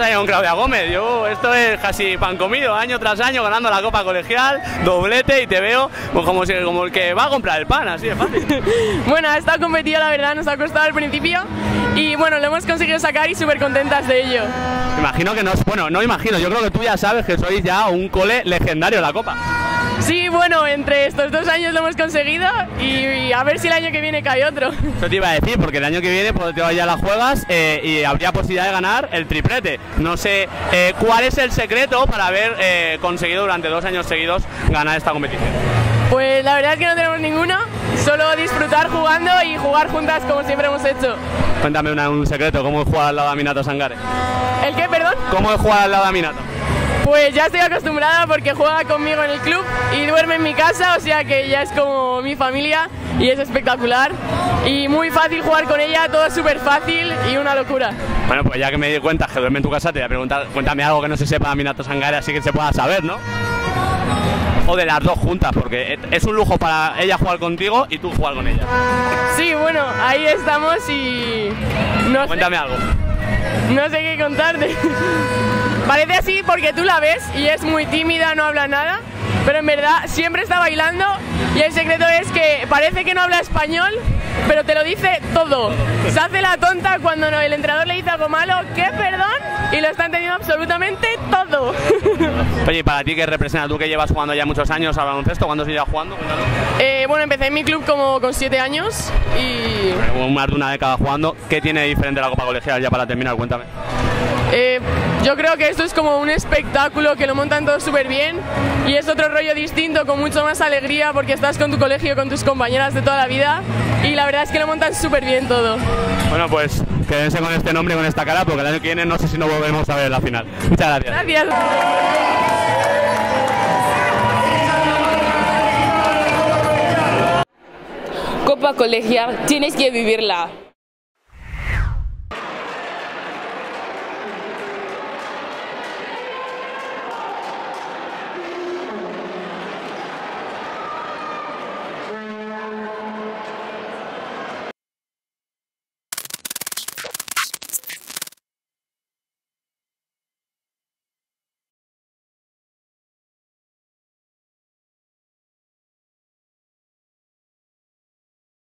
años con Claudia Gómez. Esto es casi pan comido, año tras año ganando la Copa Colegial, doblete, y te veo pues, como el que va a comprar el pan, así de fácil. Bueno, ha estado competido, la verdad, nos ha costado al principio y bueno, lo hemos conseguido sacar y súper contentas de ello. Imagino que no, bueno, no imagino, yo creo que tú ya sabes que sois ya un cole legendario en la Copa. Sí, bueno, entre estos 2 años lo hemos conseguido y a ver si el año que viene cae otro. Eso te iba a decir, porque el año que viene pues, ya la juegas y habría posibilidad de ganar el triplete. No sé cuál es el secreto para haber conseguido durante 2 años seguidos ganar esta competición. Pues la verdad es que no tenemos ninguno, solo disfrutar jugando y jugar juntas como siempre hemos hecho. Cuéntame un secreto, ¿cómo es jugar al lado de Aminato Sangare? ¿El qué, perdón? ¿Cómo es jugar al lado de Aminato? Pues ya estoy acostumbrada porque juega conmigo en el club y duerme en mi casa, o sea que ya es como mi familia y es espectacular. Y muy fácil jugar con ella, todo es súper fácil y una locura. Bueno, pues ya que me di cuenta que duerme en tu casa, te voy a preguntar, cuéntame algo que no se sepa de Aminato Sangare, así que se pueda saber, ¿no? O de las dos juntas, porque es un lujo para ella jugar contigo y tú jugar con ella. Sí, bueno, ahí estamos y... Cuéntame algo. No sé qué contarte. Parece así porque tú la ves y es muy tímida, no habla nada, pero en verdad siempre está bailando y el secreto es que parece que no habla español, pero te lo dice todo. Se hace la tonta cuando el entrenador le dice algo malo, ¿qué, perdón? Y lo está entendiendo absolutamente todo. Oye, ¿y para ti qué representa? Tú que llevas jugando ya muchos años al baloncesto, ¿cuándo se lleva jugando? Bueno, empecé en mi club como con 7 años y... Bueno, más de una década jugando. ¿Qué tiene diferente la Copa Colegial ya para terminar? Cuéntame. Yo creo que esto es como un espectáculo que lo montan todos súper bien y es otro rollo distinto con mucho más alegría porque estás con tu colegio, con tus compañeras de toda la vida y la verdad es que lo montan súper bien todo. Bueno, pues quédense con este nombre y con esta cara porque el año que viene no sé si nos volvemos a ver en la final. Muchas gracias. Gracias. Copa Colegial, tienes que vivirla.